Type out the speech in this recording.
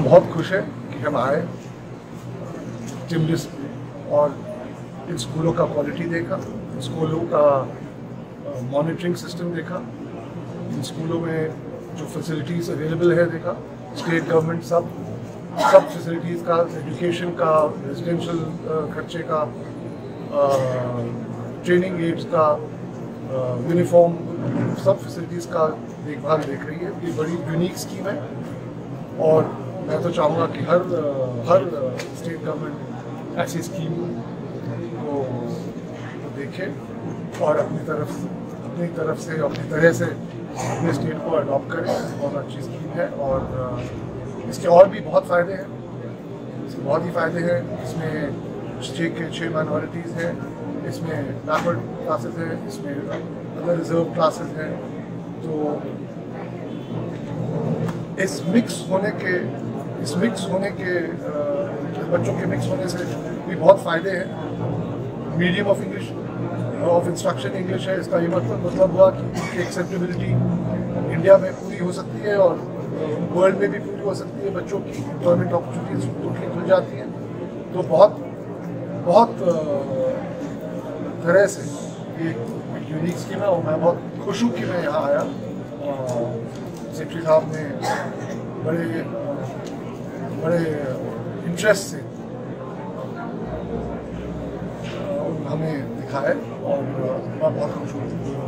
बहुत खुश हैं कि हम आए, टिमलिस और इन स्कूलों का क्वालिटी देखा, इन स्कूलों का मॉनिटरिंग सिस्टम देखा, इन स्कूलों में जो फैसिलिटीज़ अवेलेबल है देखा। स्टेट गवर्नमेंट सब फैसिलिटीज़ का, एजुकेशन का, रेजिडेंशियल खर्चे का, ट्रेनिंग एड्स का, यूनिफॉर्म, सब फैसिलिटीज़ का देखभाल देख रही है। ये बड़ी यूनिक स्कीम है और मैं तो चाहूँगा कि हर स्टेट गवर्नमेंट ऐसी स्कीम को देखे और अपनी तरह से अपनी तरह से अपने स्टेट को अडॉप्ट करें। बहुत अच्छी स्कीम है और इसके और भी बहुत फ़ायदे हैं, इसके बहुत ही फ़ायदे हैं। इसमें स्टेट के 6 माइनॉरिटीज़ हैं, इसमें बैकवर्ड क्लासेस हैं, इसमें अदर रिजर्व क्लासेस हैं। तो इस मिक्स होने के बच्चों के मिक्स होने से भी बहुत फ़ायदे हैं। Medium of English of instruction English है, इसका ये मतलब हुआ कि उनकी एक्सेप्टेबिलिटी इंडिया में पूरी हो सकती है और वर्ल्ड में भी पूरी हो सकती है। बच्चों की एम्प्लॉयमेंट अपॉर्चुनिटीज टोटली खुल जाती हैं। तो बहुत तरह से ये एक यूनिक स्कीम है और मैं बहुत खुश हूँ कि मैं यहाँ आया। सेक्रेटरी साहब ने बड़े इंटरेस्ट से हमें दिखाया और मैं बहुत खुश हूँ।